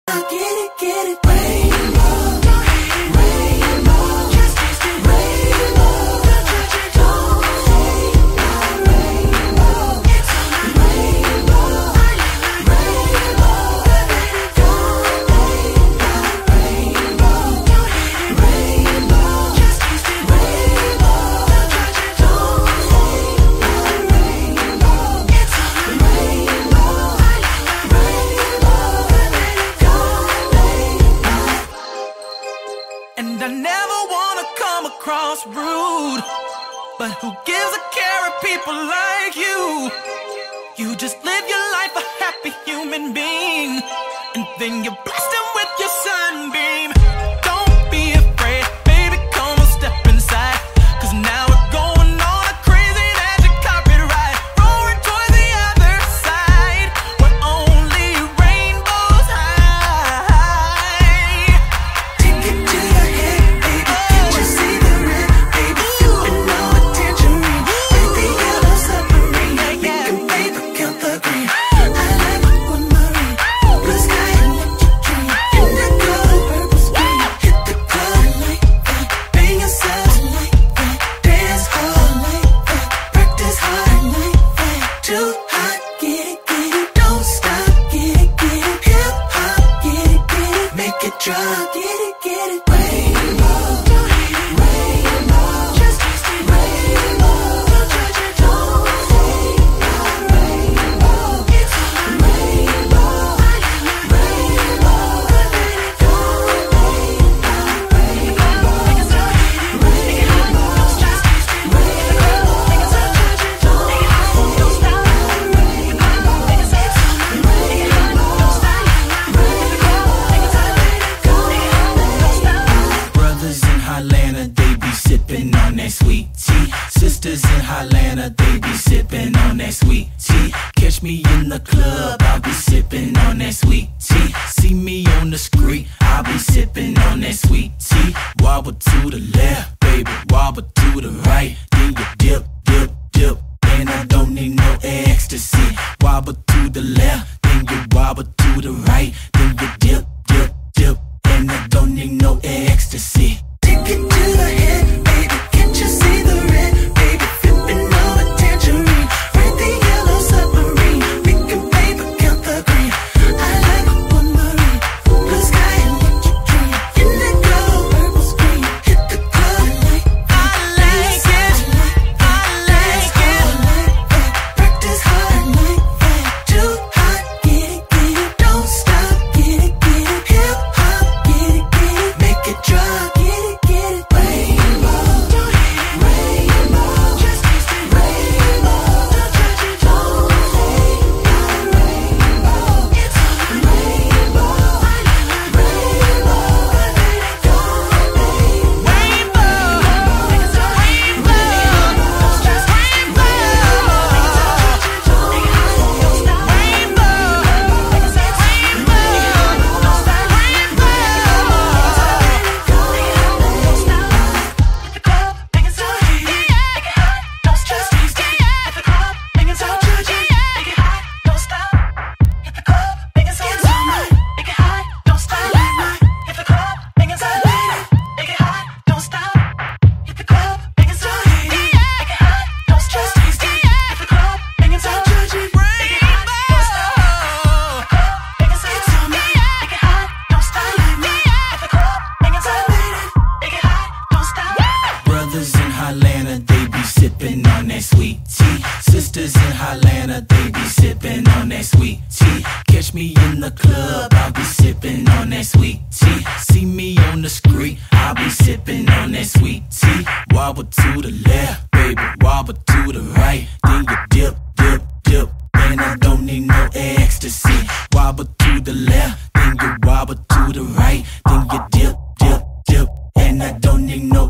Get it, rainbow, rainbow, just taste it, rainbow, don't judge it, don't hate my rainbow, it's a rainbow, rainbow, don't hate my rainbow, don't hate it, rainbow, just taste it, rainbow, don't judge it, don't hate my rainbow, it's a rainbow, and I never wanna come across rude, but who gives a care of people like you? You just live your life a happy human being, and then you blast them with your sunbeam. Don't be afraid, baby, come on, step inside, 'cause now we're going on a crazy magic carpet ride, rolling towards the other side, where only rainbows hide. Take it to the head, baby, can't you see the red, baby, sipping on a tangerine, with the yellow submarine, making paper count the green. I like aquamarine, blue sky and electric dream, indigo and purple screen, hit the club like that, bang yourself like that, dance hard like that, practice hard like that, too hot, get it, don't stop, get it, hip hop, get it, make it drop, get it, rainbow, don't hate it, rainbow, just taste it, rainbow, don't judge it, don't hate my rainbow, it's a rainbow, rainbow, don't hate it, don't hate my rainbow, it's a rainbow, just taste it, rainbow, don't judge it, don't hate my rainbow, it's a rainbow, don't stop, brothers in Hotlanta, they be sippin' on that sweet tea. Sisters in Hotlanta, they be sippin' on that sweet tea. Catch me in the club, I'll be sippin' on that sweet tea. See me on the street, I'll be sippin' on that sweet tea. Wobble to the left, baby, wobble to the right, then you dip, dip, dip, and I don't need no ecstasy. Wobble to the left, then you wobble to the right, then you dip, dip, dip, and I don't need no ecstasy. Take it to the head, baby, can't you see the red, baby, flipping on a tangerine, red the yellow submarine, making paper count the green. I like aquamarine, blue sky and electric dream, indigo, purple screen, hit the club like that, I like it, practice hard like that, too hot, get it, don't stop, get it, hip hop, get it, make it drop, get it, rainbow, don't hate it, rainbow, just taste it, rainbow, don't judge it, don't hate my rainbow, it's a rainbow, rainbow, don't hate it, don't hate my rainbow, it's a rainbow, don't stress, rainbow, don't judge it, don't stop, rainbow, it's a rainbow, don't stop, rainbow, don't stop. Hit the club, making so heat, make it hot, don't stress, taste it. Hit the club, making so judgy, make it hot, don't stop. Hit the club, making so summer, make it hot, don't stop. Hit the club, making so lady, make it hot, don't stop. Hit the club, making so heat, make it hot, don't stress, taste it. Hit the club, making so judgy, make it hot, don't stop. Hit the club, making so summer, make it hot, don't stop. Hit the club, making so lady, make it hot, don't stop. Brothers in Hotlanta, they be sippin' on that sweet tea. Sisters in Hotlanta, they be sippin' on that sweet tea. Catch me in the club, I'll be sippin' on that sweet tea. See me on the street, I'll be sippin' on that sweet tea. Wobble to the left, baby, wobble to the right, then you dip, dip, dip, and I don't need no ecstasy. Wobble to the left, then you wobble to the right, then you dip, dip, dip, and I don't need no